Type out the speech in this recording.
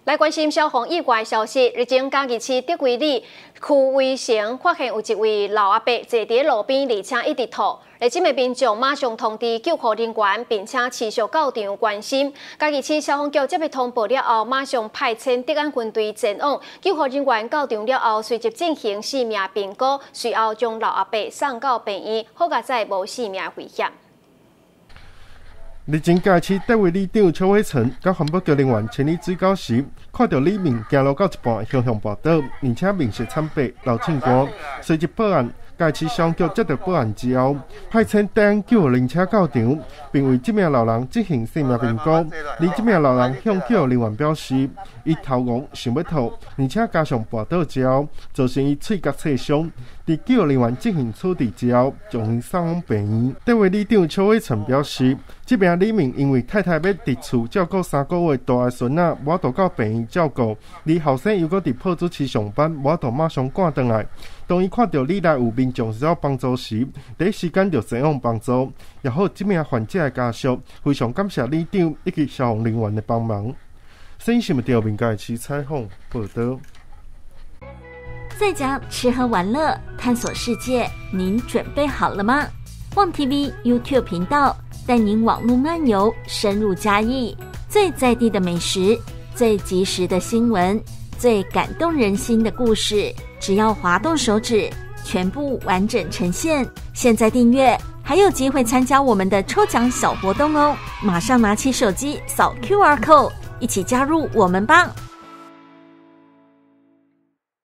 来关心消防意外消息，日前嘉义市德惠里区卫城发现有一位老阿伯坐伫路边，而且一直吐。立即的民众马上通知救护人员，并且持续到场关心。嘉义市消防局接到通报了后，马上派遣德安分队前往。救护人员到场了后，随即进行生命评估，随后将老阿伯送到病院，好加载无生命危险。 日前嘉义市德惠里长邱伟成甲环保局人员清理水沟时，看到李明行路到一半向跋倒，而且面色惨白、流沁汗，随即报案。嘉义市消防局接到报案之后，派遣德安救护人车到场，并为这名老人进行生命评估。而这名老人向救护人员表示，伊头晕、想要吐，而且加上跋倒之后，造成伊喙角刺伤。伫救护人员进行处置之后，将伊送往病院。德惠里长邱伟成表示，这名李明因为太太要伫厝照顾3个月大个孙仔，无法度到病院照顾，而后生又搁伫破子市上班，无法度马上赶回来。当伊看到里内有民众需要帮助时，第一时间就前往帮助。也好，这名患者的家属非常感谢里长以及消防人员的帮忙。新新闻调频嘉义市采访报道。 在家吃喝玩乐，探索世界，您准备好了吗？旺 TV YouTube 频道带您网络漫游，深入嘉义，最在地的美食，最及时的新闻，最感动人心的故事，只要滑动手指，全部完整呈现。现在订阅还有机会参加我们的抽奖小活动哦！马上拿起手机扫 QR code，一起加入我们吧！